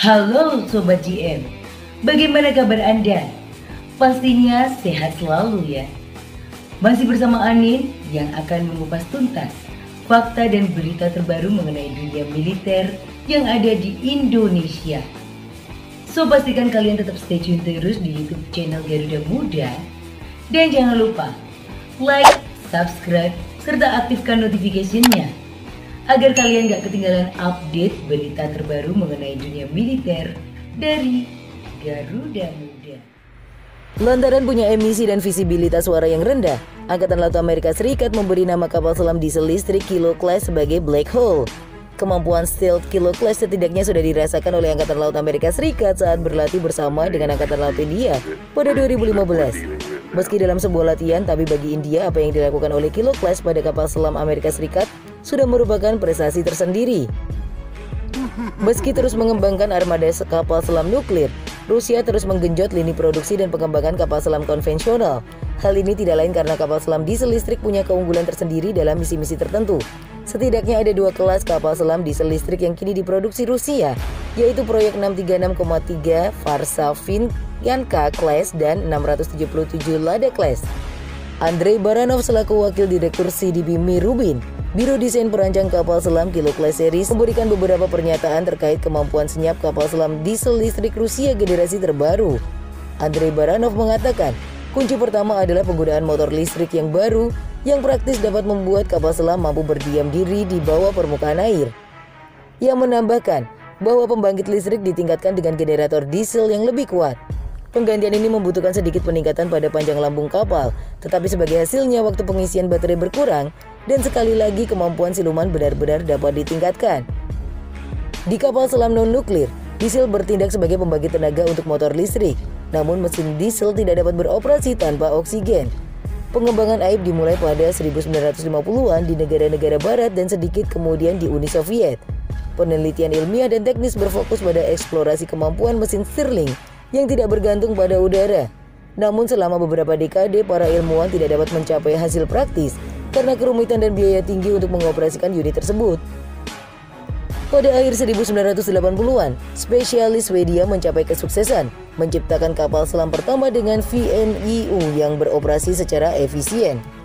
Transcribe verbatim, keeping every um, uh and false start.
Halo Sobat G M, bagaimana kabar Anda? Pastinya sehat selalu ya. Masih bersama Anin yang akan mengupas tuntas fakta dan berita terbaru mengenai dunia militer yang ada di Indonesia. So pastikan kalian tetap stay tune terus di YouTube channel Garuda Muda. Dan jangan lupa like, subscribe, serta aktifkan notifikasinya agar kalian gak ketinggalan update berita terbaru mengenai dunia militer dari Garuda Muda. Lantaran punya emisi dan visibilitas suara yang rendah, Angkatan Laut Amerika Serikat memberi nama kapal selam diesel listrik Kilo Class sebagai Black Hole. Kemampuan stealth Kilo Class setidaknya sudah dirasakan oleh Angkatan Laut Amerika Serikat saat berlatih bersama dengan Angkatan Laut India pada dua ribu lima belas. Meski dalam sebuah latihan, tapi bagi India apa yang dilakukan oleh Kilo Class pada kapal selam Amerika Serikat sudah merupakan prestasi tersendiri. Meski terus mengembangkan armada kapal selam nuklir, Rusia terus menggenjot lini produksi dan pengembangan kapal selam konvensional. Hal ini tidak lain karena kapal selam diesel listrik punya keunggulan tersendiri dalam misi-misi tertentu. Setidaknya ada dua kelas kapal selam diesel listrik yang kini diproduksi Rusia, yaitu proyek enam tiga enam koma tiga Varsavin Yanka Class dan enam ratus tujuh puluh tujuh Lada Class. Andrei Baranov selaku Wakil Direktur C D B Mirubin, Biro Desain Perancang Kapal Selam Kilo Class Series, memberikan beberapa pernyataan terkait kemampuan senyap kapal selam diesel listrik Rusia generasi terbaru. Andrei Baranov mengatakan, kunci pertama adalah penggunaan motor listrik yang baru yang praktis dapat membuat kapal selam mampu berdiam diri di bawah permukaan air. Ia menambahkan bahwa pembangkit listrik ditingkatkan dengan generator diesel yang lebih kuat. Penggantian ini membutuhkan sedikit peningkatan pada panjang lambung kapal, tetapi sebagai hasilnya waktu pengisian baterai berkurang dan sekali lagi kemampuan siluman benar-benar dapat ditingkatkan. Di kapal selam non-nuklir, diesel bertindak sebagai pembangkit tenaga untuk motor listrik, namun mesin diesel tidak dapat beroperasi tanpa oksigen. Pengembangan A I P dimulai pada seribu sembilan ratus lima puluhan di negara-negara barat dan sedikit kemudian di Uni Soviet. Penelitian ilmiah dan teknis berfokus pada eksplorasi kemampuan mesin Stirling yang tidak bergantung pada udara. Namun selama beberapa dekade para ilmuwan tidak dapat mencapai hasil praktis karena kerumitan dan biaya tinggi untuk mengoperasikan unit tersebut. Pada akhir seribu sembilan ratus delapan puluhan, spesialis Swedia mencapai kesuksesan menciptakan kapal selam pertama dengan V N I U yang beroperasi secara efisien.